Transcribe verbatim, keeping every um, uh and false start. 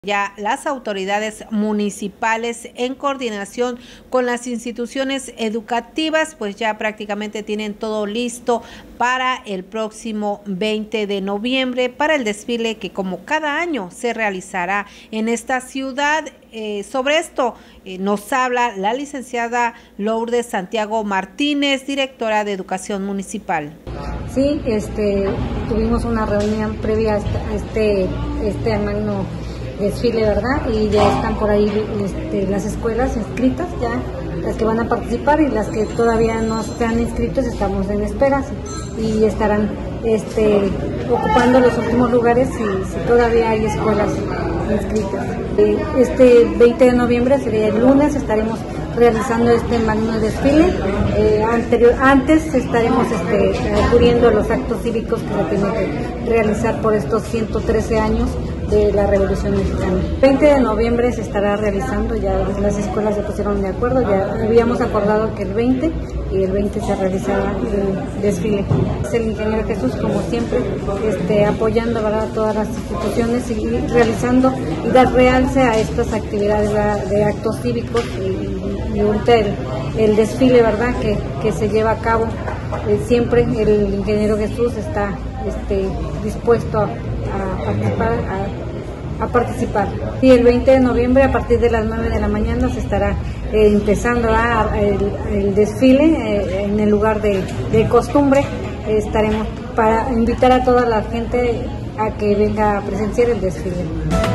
Ya las autoridades municipales, en coordinación con las instituciones educativas, pues ya prácticamente tienen todo listo para el próximo veinte de noviembre, para el desfile que como cada año se realizará en esta ciudad. Eh, sobre esto eh, nos habla la licenciada Lourdes Santiago Martínez, directora de Educación Municipal. Sí, este, tuvimos una reunión previa a este, este magno desfile, ¿verdad? Y ya están por ahí este, las escuelas inscritas, ya las que van a participar, y las que todavía no se han inscrito estamos en espera y estarán este, ocupando los últimos lugares si, si todavía hay escuelas inscritas. Este veinte de noviembre sería el lunes, estaremos realizando este magno desfile. Eh, anterior, antes estaremos este, acudiendo a los actos cívicos que se tienen que realizar por estos ciento trece años de la Revolución Mexicana. El veinte de noviembre se estará realizando, ya las escuelas se pusieron de acuerdo, ya habíamos acordado que el veinte y el veinte se realizará el desfile. Es el ingeniero Jesús, como siempre, este, apoyando, ¿verdad?, a todas las instituciones y realizando y dar realce a estas actividades, ¿verdad?, de actos cívicos y, y ahorita el, el desfile, ¿verdad?, que, que se lleva a cabo. Eh, siempre el ingeniero Jesús está este, dispuesto a, a participar, a, a participar. Y el veinte de noviembre a partir de las nueve de la mañana se estará eh, empezando a, el, el desfile eh, en el lugar de, de costumbre. Eh, estaremos para invitar a toda la gente a que venga a presenciar el desfile.